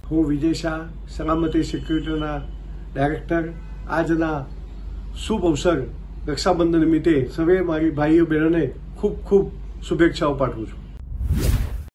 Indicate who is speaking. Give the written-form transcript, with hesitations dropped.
Speaker 1: હું વિજય શાહ, સલામતી સિક્યુરિટીના ડાયરેક્ટર, આજના શુભ અવસર રક્ષાબંધન નિમિત્તે સર્વે મારી ભાઈઓ બહેનોને ખૂબ ખૂબ શુભેચ્છાઓ પાઠવું છું.